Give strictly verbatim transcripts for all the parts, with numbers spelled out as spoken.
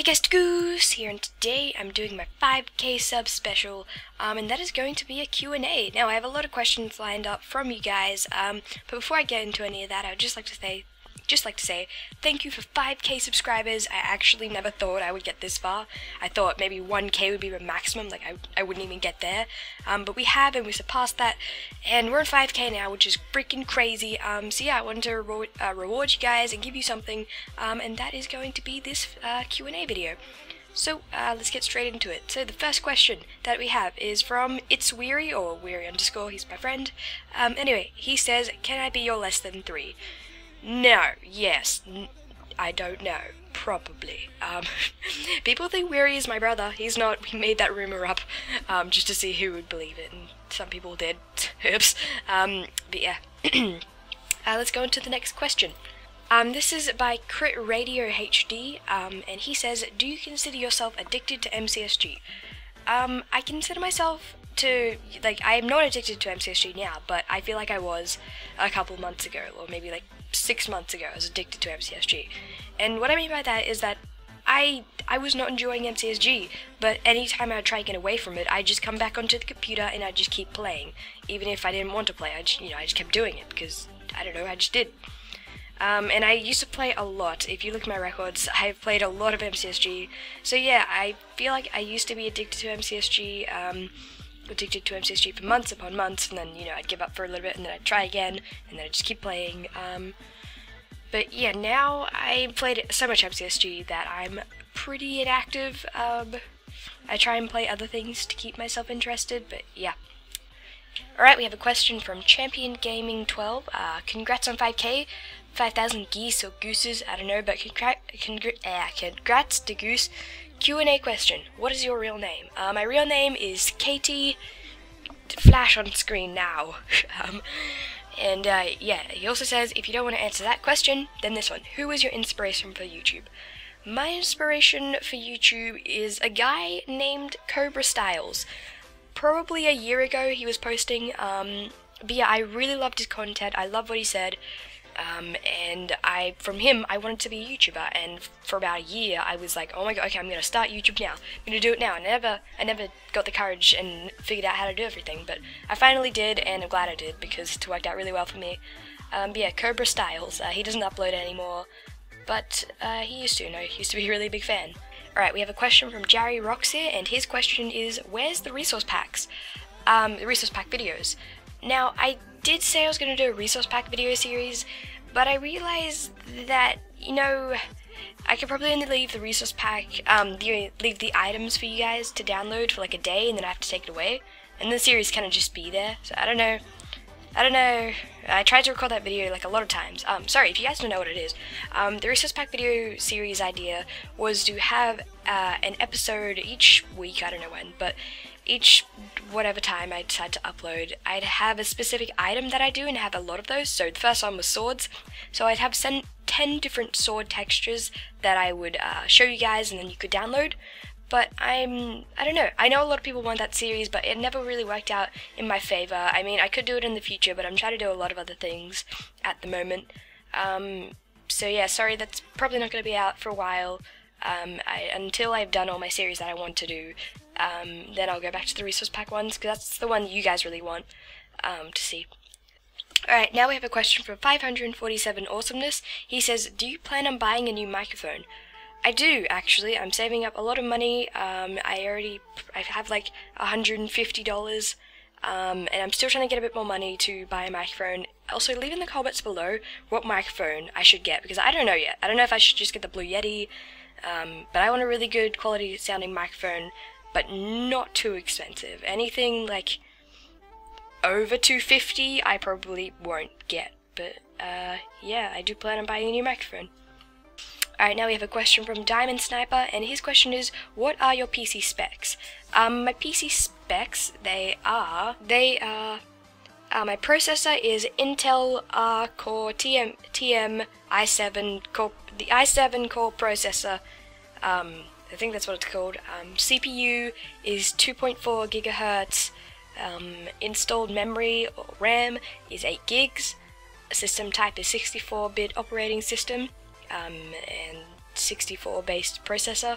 Hey guys, Goose here, and today I'm doing my five K sub special, um, and that is going to be a Q and A. Now, I have a lot of questions lined up from you guys, um, but before I get into any of that, I would just like to say, just like to say, thank you for five K subscribers. I actually never thought I would get this far. I thought maybe one K would be the maximum, like I, I wouldn't even get there, um, but we have, and we surpassed that, and we're at five K now, which is freaking crazy. Um, so yeah, I wanted to reward, uh, reward you guys and give you something, um, and that is going to be this uh, Q and A video. So uh, let's get straight into it. So the first question that we have is from It's Weary, or Weary underscore, he's my friend. Um, anyway, he says, can I be your less than three? No, yes, n I don't know, probably. Um, people think Weary is my brother. He's not. We made that rumor up um, just to see who would believe it, and some people did. Oops. Um, but yeah. uh, let's go into the next question. Um, this is by Crit Radio H D, um, and he says, do you consider yourself addicted to M C S G? Um, I consider myself to, like, I am not addicted to M C S G now, but I feel like I was a couple months ago, or maybe like six months ago. I was addicted to M C S G, and what I mean by that is that I I was not enjoying M C S G, but anytime I would try to get away from it, I'd just come back onto the computer and I'd just keep playing, even if I didn't want to play. I just, you know, I just kept doing it because I don't know, I just did. Um, and I used to play a lot. If you look at my records, I've played a lot of M C S G. So yeah, I feel like I used to be addicted to M C S G. Um, addicted to M C S G for months upon months, and then, you know, I'd give up for a little bit, and then I'd try again, and then I'd just keep playing. Um, but yeah, now I played so much M C S G that I'm pretty inactive. Um, I try and play other things to keep myself interested, but yeah. Alright, we have a question from Champion Gaming twelve. Uh, congrats on five K, five thousand geese or gooses, I don't know, but congr congr uh, congrats to Goose. Q and A question, what is your real name? Uh, my real name is Katie, flash on screen now. um, and uh, yeah, he also says, if you don't want to answer that question, then this one. Who is your inspiration for YouTube? My inspiration for YouTube is a guy named Cobra Styles. Probably a year ago he was posting, um, but yeah, I really loved his content. I love what he said. Um, and I, from him, I wanted to be a YouTuber, and for about a year, I was like, oh my god, okay, I'm gonna start YouTube now, I'm gonna do it now. I never, I never got the courage and figured out how to do everything, but I finally did, and I'm glad I did, because it worked out really well for me. Um, but yeah, Cobra Styles, uh, he doesn't upload anymore, but, uh, he used to, you know, he used to be a really big fan. Alright, we have a question from Jerry Rocks here, and his question is, where's the resource packs? Um, the resource pack videos. Now, I did say I was going to do a resource pack video series, but I realized that, you know, I could probably only leave the resource pack, um, the, leave the items for you guys to download for like a day, and then I have to take it away, and the series kind of just be there, so I don't know. I don't know, I tried to record that video like a lot of times. Um, sorry, if you guys don't know what it is, um, the Resource Pack video series idea was to have uh, an episode each week, I don't know when, but each whatever time I decide to upload, I'd have a specific item that I do, and have a lot of those. So the first one was swords, so I'd have ten different sword textures that I would uh, show you guys, and then you could download. But I'm, I don't know, I know a lot of people want that series, but it never really worked out in my favor. I mean, I could do it in the future, but I'm trying to do a lot of other things at the moment. Um, so yeah, sorry, that's probably not going to be out for a while. Um, I, until I've done all my series that I want to do, um, then I'll go back to the resource pack ones, because that's the one you guys really want um, to see. Alright, now we have a question from five hundred forty-seven Awesomeness. He says, do you plan on buying a new microphone? I do, actually. I'm saving up a lot of money. Um, I already, I have like one hundred fifty dollars, um, and I'm still trying to get a bit more money to buy a microphone. Also, leave in the comments below what microphone I should get, because I don't know yet. I don't know if I should just get the Blue Yeti, um, but I want a really good quality sounding microphone, but not too expensive. Anything like over two hundred fifty dollars I probably won't get, but uh, yeah, I do plan on buying a new microphone. Alright, now we have a question from Diamond Sniper, and his question is, what are your P C specs? Um, my P C specs, they are, they are, uh, my processor is Intel R Core T M, T M i seven Core, the i seven core processor, um, I think that's what it's called. Um, C P U is two point four gigahertz, um, installed memory, or RAM, is eight gigs, system type is sixty-four bit operating system. Um, and sixty-four based processor,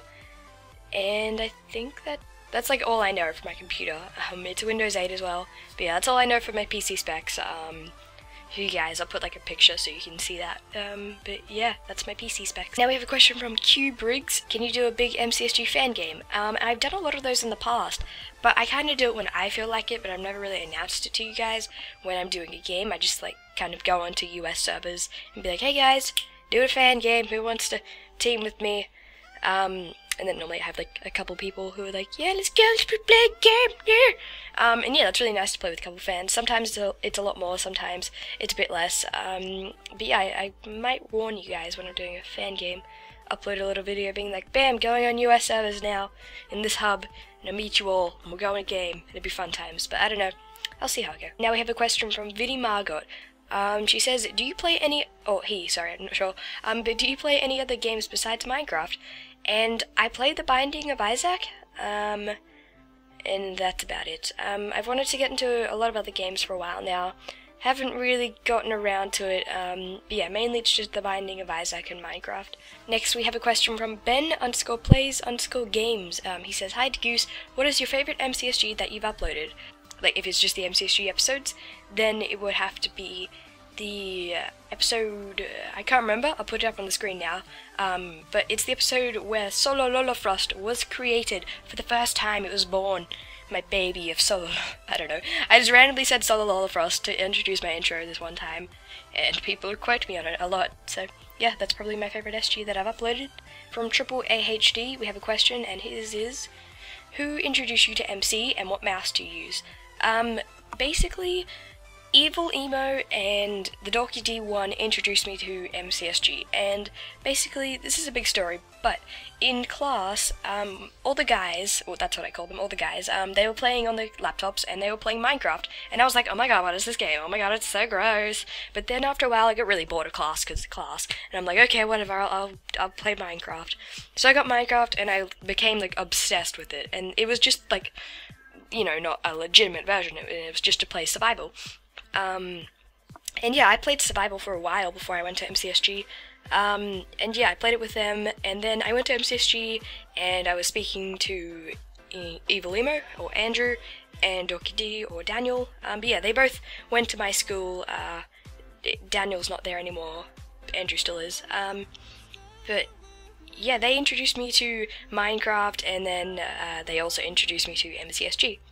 and I think that that's like all I know for my computer. Um, it's Windows eight as well, but yeah, that's all I know for my P C specs. Um, for you guys, I'll put like a picture so you can see that. Um, but yeah, that's my P C specs. Now we have a question from Q Briggs. Can you do a big M C S G fan game? Um, I've done a lot of those in the past, but I kind of do it when I feel like it, but I've never really announced it to you guys when I'm doing a game. I just like kind of go onto U S servers and be like, hey guys, do a fan game, who wants to team with me? Um, and then normally I have like a couple people who are like, yeah, let's go, let's play a game, yeah. Um, and yeah, that's really nice to play with a couple fans. Sometimes it's a, it's a lot more, sometimes it's a bit less. Um, but yeah, I, I might warn you guys when I'm doing a fan game, upload a little video being like, bam, going on U S servers now, in this hub, and I'll meet you all, and we'll go in a game, and it'll be fun times. But I don't know, I'll see how it goes. Now we have a question from Viddy Margot. Um, she says, do you play any, oh, he, sorry, I'm not sure, um, but do you play any other games besides Minecraft? And I played The Binding of Isaac, um, and that's about it. Um, I've wanted to get into a lot of other games for a while now, haven't really gotten around to it, um, but yeah, mainly it's just The Binding of Isaac and Minecraft. Next we have a question from Ben underscore plays underscore games. Um, he says, hi Goose, what is your favourite M C S G that you've uploaded? Like, if it's just the M C S G episodes, then it would have to be the uh, episode, uh, I can't remember, I'll put it up on the screen now, um, but it's the episode where Solo Lolofrost was created for the first time. It was born, my baby of Solo, I don't know, I just randomly said Solo Lolofrost to introduce my intro this one time, and people quote me on it a lot, so yeah, that's probably my favourite S G that I've uploaded. From Triple A H D, we have a question, and his is, who introduced you to M C, and what mouse do you use? Um, basically, Evil Emo and the Dorky D one introduced me to M C S G, and basically, this is a big story, but in class, um, all the guys, well that's what I call them, all the guys, um, they were playing on the laptops, and they were playing Minecraft, and I was like, oh my god, what is this game? Oh my god, it's so gross. But then after a while, I got really bored of class, because it's class, and I'm like, okay, whatever, I'll, I'll, I'll play Minecraft. So I got Minecraft, and I became, like, obsessed with it, and it was just, like, you know, not a legitimate version, it, it was just to play survival. Um, and yeah, I played survival for a while before I went to M C S G, um, and yeah, I played it with them, and then I went to M C S G, and I was speaking to e Evil Emo, or Andrew, and Dorky D, or Daniel, um, but yeah, they both went to my school. uh, Daniel's not there anymore, Andrew still is, um, but yeah, they introduced me to Minecraft, and then uh, they also introduced me to M C S G.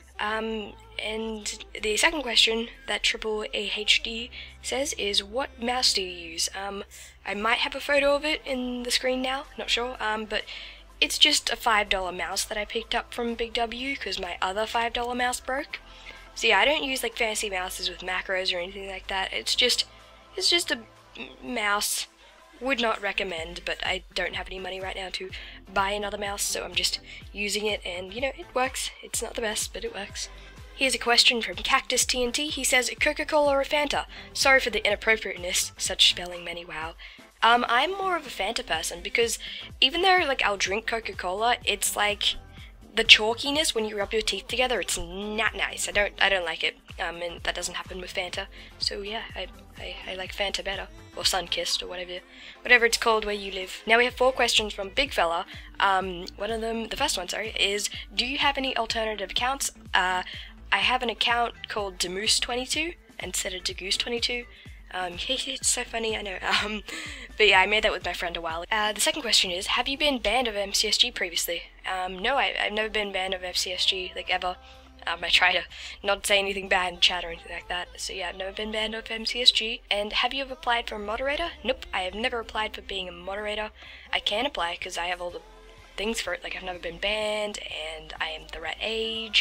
Um, and the second question that Triple A H D says is, what mouse do you use? Um, I might have a photo of it in the screen now, not sure, um, but it's just a five dollar mouse that I picked up from Big W, because my other five dollar mouse broke. So yeah, I don't use like fancy mouses with macros or anything like that, it's just, it's just a mouse. Would not recommend, but I don't have any money right now to buy another mouse, so I'm just using it, and you know, it works. It's not the best, but it works. Here's a question from Cactus T N T. He says, Coca-Cola or Fanta? Sorry for the inappropriateness, such spelling many, wow. Um, I'm more of a Fanta person, because even though, like, I'll drink Coca-Cola, it's like, the chalkiness when you rub your teeth together, it's not nice. I don't, I don't like it, um, and that doesn't happen with Fanta, so yeah, I, I, I like Fanta better, or Sunkissed, or whatever, whatever it's called where you live. Now we have four questions from Big Fella. Um, one of them, the first one, sorry, is, do you have any alternative accounts? Uh, I have an account called Demoose twenty-two, instead of Degoose twenty-two. Um, it's so funny, I know, um, but yeah, I made that with my friend a while ago. Uh, the second question is, have you been banned of M C S G previously? Um, no, I, I've never been banned of M C S G, like, ever. Um, I try to not say anything bad in chat or anything like that, so yeah, I've never been banned of M C S G. And have you ever applied for a moderator? Nope, I have never applied for being a moderator. I can apply, because I have all the things for it, like, I've never been banned, and I am the right age.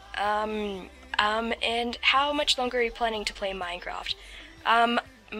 Um, um, and how much longer are you planning to play Minecraft? Um,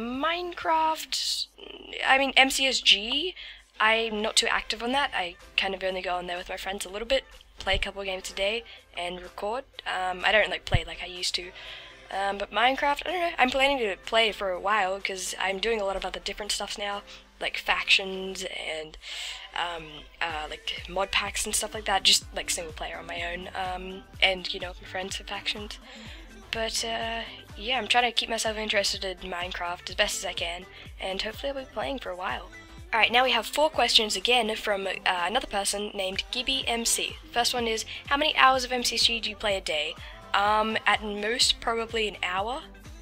Minecraft, I mean, M C S G, I'm not too active on that. I kind of only go on there with my friends a little bit, play a couple of games a day, and record. Um, I don't, like, play like I used to. Um, but Minecraft, I don't know, I'm planning to play for a while, because I'm doing a lot of other different stuff now, like factions, and, um, uh, like, mod packs and stuff like that, just, like, single player on my own, um, and, you know, my friends for factions. But, uh, yeah, I'm trying to keep myself interested in Minecraft as best as I can, and hopefully I'll be playing for a while. Alright, now we have four questions again from uh, another person named Gibby M C. First one is, how many hours of M C S G do you play a day? Um, at most, probably an hour.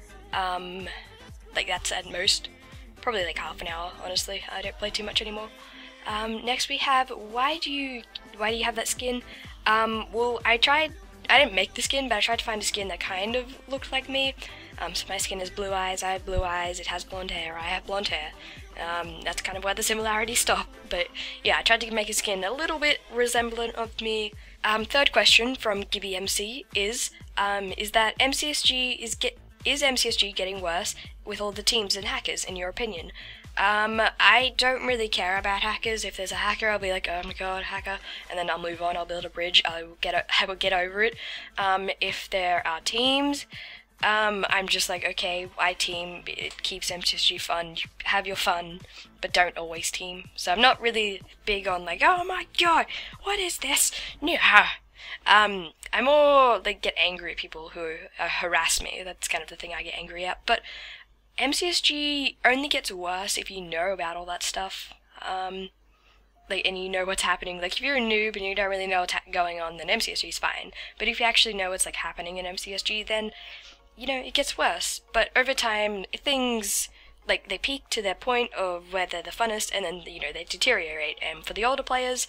Um, like that's at most. Probably like half an hour, honestly. I don't play too much anymore. Um, next we have, why do you, why do you have that skin? Um, well, I tried, I didn't make the skin, but I tried to find a skin that kind of looked like me. Um, so my skin has blue eyes, I have blue eyes, it has blonde hair, I have blonde hair. Um, that's kind of where the similarities stop, but yeah, I tried to make a skin a little bit resemblant of me. Um, third question from Gibby M C is, um, is that M C S G is get is M C S G getting worse with all the teams and hackers, in your opinion? Um, I don't really care about hackers. If there's a hacker, I'll be like, oh my god, hacker, and then I'll move on, I'll build a bridge, I'll get, I will get over it. Um, if there are teams, Um, I'm just like, okay, I team, it keeps M C S G fun, have your fun, but don't always team. So I'm not really big on like, oh my god, what is this? Yeah. Um, I more like get angry at people who uh, harass me. That's kind of the thing I get angry at. But M C S G only gets worse if you know about all that stuff. Um, like, and you know what's happening. Like, if you're a noob and you don't really know what's going on, then M C S G is fine. But if you actually know what's like happening in M C S G, then you know, it gets worse. But over time, things, like, they peak to their point of where they're the funnest, and then, you know, they deteriorate. And for the older players,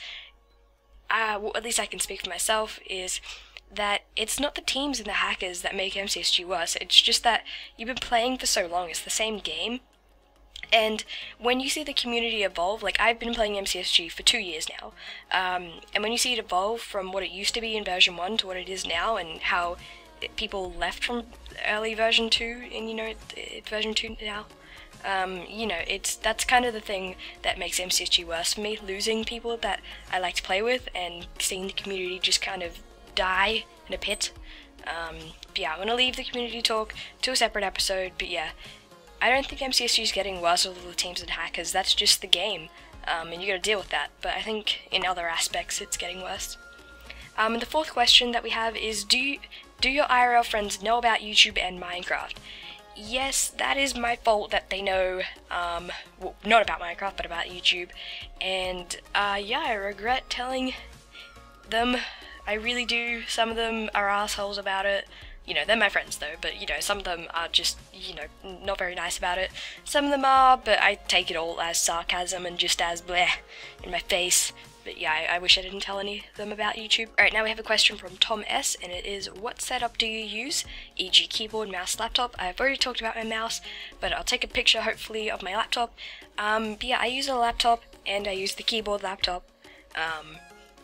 uh, well, at least I can speak for myself, is that it's not the teams and the hackers that make M C S G worse. It's just that you've been playing for so long, it's the same game. And when you see the community evolve, like, I've been playing M C S G for two years now, um, and when you see it evolve from what it used to be in version one to what it is now, and how people left from early version two, and you know, it, it's version two now. Um, you know, it's that's kind of the thing that makes M C S G worse for me, losing people that I like to play with, and seeing the community just kind of die in a pit. Um, but yeah, I'm gonna leave the community talk to a separate episode, but yeah, I don't think M C S G is getting worse with all the teams and hackers. That's just the game, um, and you gotta deal with that. But I think in other aspects, it's getting worse. Um, and the fourth question that we have is, do you, do your I R L friends know about YouTube and Minecraft? Yes, that is my fault that they know, um, well, not about Minecraft, but about YouTube. And, uh, yeah, I regret telling them. I really do. Some of them are assholes about it. You know, they're my friends though, but, you know, some of them are just, you know, not very nice about it. Some of them are, but I take it all as sarcasm and just as bleh in my face. But yeah, I, I wish I didn't tell any of them about YouTube. Alright, now we have a question from Tom S, and it is, what setup do you use? for example keyboard, mouse, laptop. I've already talked about my mouse, but I'll take a picture, hopefully, of my laptop. Um, but yeah, I use a laptop, and I use the keyboard laptop. Um,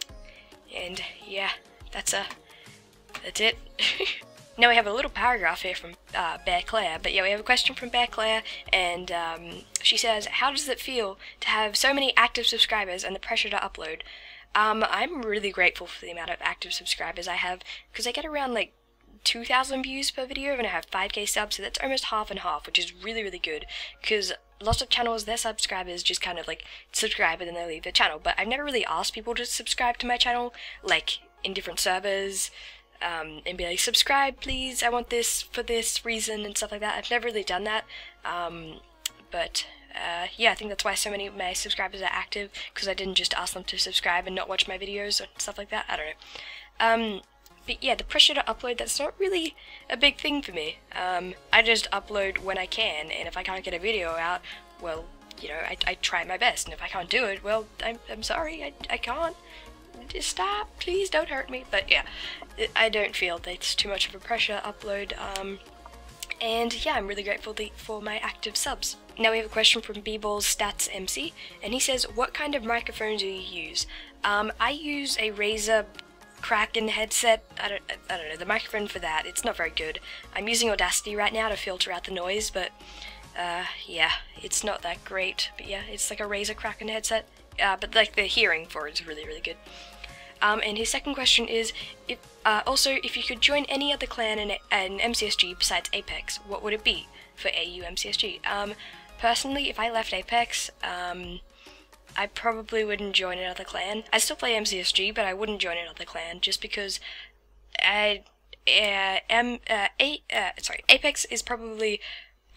and yeah, that's a, that's it. Now we have a little paragraph here from uh, Bear Claire, but yeah, we have a question from Bear Claire, and um, she says, how does it feel to have so many active subscribers and the pressure to upload? Um, I'm really grateful for the amount of active subscribers I have, because I get around like two thousand views per video, and I have five K subs, so that's almost half and half, which is really, really good, because lots of channels, their subscribers just kind of like subscribe and then they leave the channel, but I've never really asked people to subscribe to my channel, like in different servers, Um, and be like, subscribe please, I want this for this reason and stuff like that. I've never really done that, um, but uh, yeah, I think that's why so many of my subscribers are active, because I didn't just ask them to subscribe and not watch my videos or stuff like that. I don't know. Um, but yeah, the pressure to upload, that's not really a big thing for me. Um, I just upload when I can, and if I can't get a video out, well, you know, I, I try my best, and if I can't do it, well, I'm, I'm sorry, I, I can't. Just stop, please don't hurt me. But yeah, I don't feel that it's too much of a pressure upload, um, and yeah, I'm really grateful for my active subs. Now we have a question from B-Ball's Stats M C, and he says, what kind of microphone do you use? Um, I use a Razer Kraken headset. I don't, I don't know, the microphone for that, it's not very good. I'm using Audacity right now to filter out the noise, but uh, yeah, it's not that great. But yeah, it's like a Razer Kraken headset, uh, but like the hearing for it is really, really good. Um, and his second question is, if, uh, also, if you could join any other clan in, in M C S G besides Apex, what would it be for A U M C S G? Um, personally, if I left Apex, um, I probably wouldn't join another clan. I still play M C S G, but I wouldn't join another clan, just because I, uh, M, uh, A, uh, sorry, Apex is probably,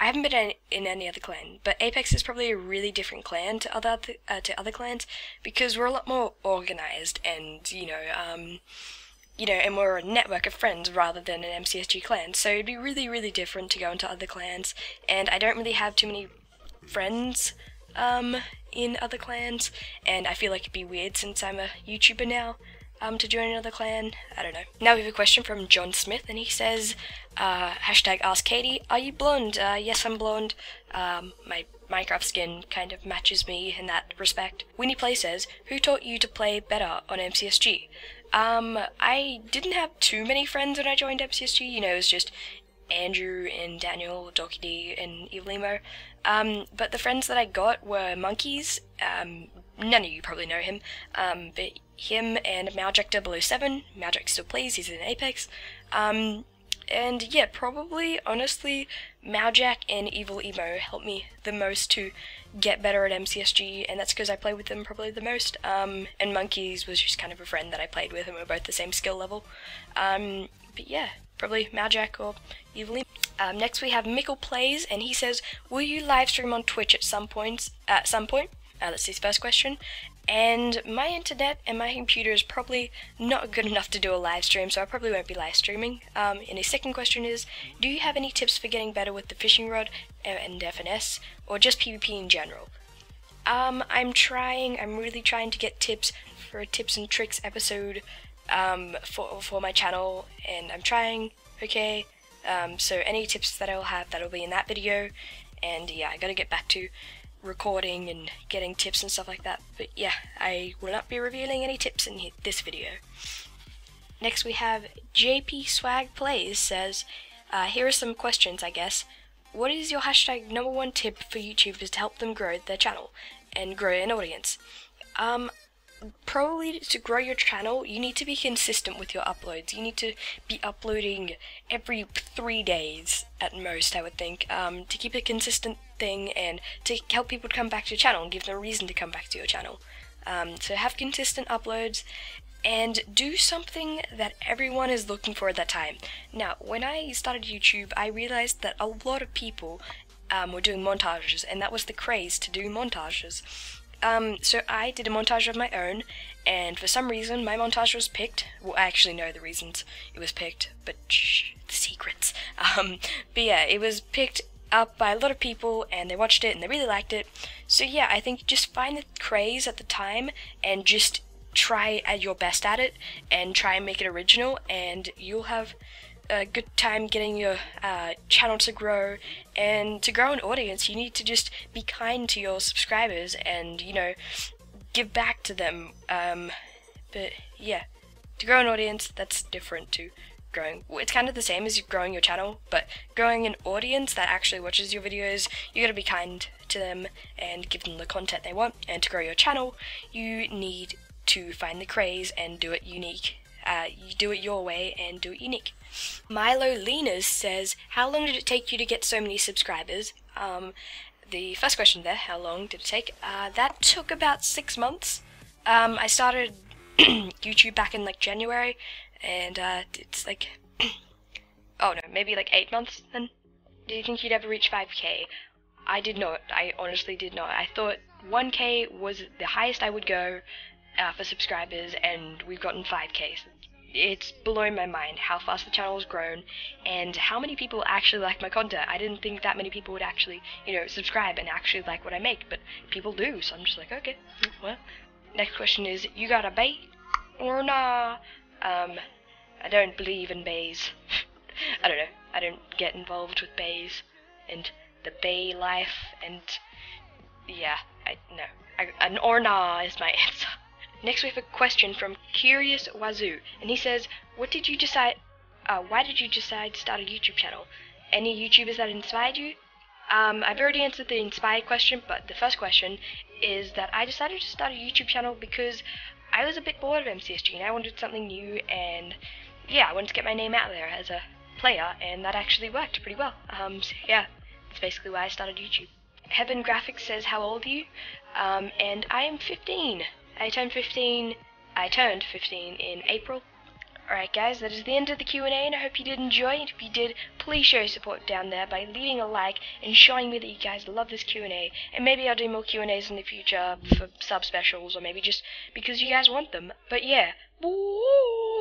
I haven't been in, in any other clan, but Apex is probably a really different clan to other uh, to other clans because we're a lot more organized and you know um you know and we're a network of friends rather than an M C S G clan. So it'd be really really different to go into other clans, and I don't really have too many friends um in other clans, and I feel like it'd be weird since I'm a YouTuber now um to join another clan. I don't know. Now we have a question from John Smith, and he says, uh, hashtag ask Katie, are you blonde? Uh, yes, I'm blonde. Um, my Minecraft skin kind of matches me in that respect. Winnie Play says, who taught you to play better on M C S G? Um, I didn't have too many friends when I joined M C S G, you know, it was just Andrew and Daniel, Doki D and Evilemo. Um, but the friends that I got were Monkeys, um, none of you probably know him, um, but him and Mowjack double oh seven, Mowjack still plays, he's in Apex, um, and yeah, probably, honestly, Mowjack and Evil Emo helped me the most to get better at M C S G, and that's because I play with them probably the most, um, and Monkeys was just kind of a friend that I played with, and we're both the same skill level, um, but yeah, probably Mowjack or Evil Emo. Um, next we have Mickle Plays, and he says, will you live stream on Twitch at some points, at some point? Uh, that's his first question. And my internet and my computer is probably not good enough to do a live stream, so I probably won't be live streaming. Um, and his second question is, do you have any tips for getting better with the fishing rod and F N S, or just PvP in general? Um, I'm trying, I'm really trying to get tips for a tips and tricks episode um, for, for my channel, and I'm trying, okay? Um, so any tips that I will have, that'll be in that video, and yeah, I gotta get back to recording and getting tips and stuff like that, but yeah, I will not be revealing any tips in this video. Next we have J P Swag Plays says, uh, here are some questions I guess. What is your hashtag number one tip for YouTubers to help them grow their channel and grow an audience? Um, probably to grow your channel, you need to be consistent with your uploads. You need to be uploading every three days at most, I would think, um, to keep a consistent thing and to help people to come back to your channel and give them a reason to come back to your channel. Um, so have consistent uploads and do something that everyone is looking for at that time. Now, when I started YouTube, I realized that a lot of people um, were doing montages, and that was the craze to do montages. Um, so I did a montage of my own, and for some reason my montage was picked. Well, I actually know the reasons it was picked, but shh, the secrets. Um, but yeah, it was picked up by a lot of people, and they watched it, and they really liked it. So yeah, I think just find the craze at the time, and just try at your best at it, and try and make it original, and you'll have a good time getting your uh, channel to grow. And to grow an audience, you need to just be kind to your subscribers and, you know, give back to them. Um, but yeah, to grow an audience, that's different to growing. It's kind of the same as growing your channel, but growing an audience that actually watches your videos, you gotta be kind to them and give them the content they want. And to grow your channel, you need to find the craze and do it unique. Uh, you do it your way and do it unique. Milo Linas says, how long did it take you to get so many subscribers? Um, the first question there, how long did it take? Uh, that took about six months. Um, I started YouTube back in like January, and uh, it's like, oh no, maybe like eight months then? Do you think you'd ever reach five K? I did not, I honestly did not. I thought one K was the highest I would go uh, for subscribers, and we've gotten five K. So it's blowing my mind how fast the channel has grown and how many people actually like my content. I didn't think that many people would actually, you know, subscribe and actually like what I make, but people do, so I'm just like, okay, well. Next question is, you got a bay or nah? Um, I don't believe in bays. I don't know, I don't get involved with bays and the bay life, and yeah, I, no, I, an or nah is my answer. Next we have a question from Curious Wazoo, and he says, what did you decide, uh, why did you decide to start a YouTube channel? Any YouTubers that inspired you? Um, I've already answered the inspired question, but the first question is that I decided to start a YouTube channel because I was a bit bored of M C S G and I wanted something new, and yeah, I wanted to get my name out there as a player, and that actually worked pretty well. Um, so yeah, that's basically why I started YouTube. Heaven Graphics says, how old are you? Um, and I am fifteen. I turned fifteen, I turned fifteen in April. Alright guys, that is the end of the Q and A, and I hope you did enjoy, and if you did, please show your support down there by leaving a like and showing me that you guys love this Q and A, and maybe I'll do more Q and A's in the future for sub specials, or maybe just because you guys want them. But yeah, woo!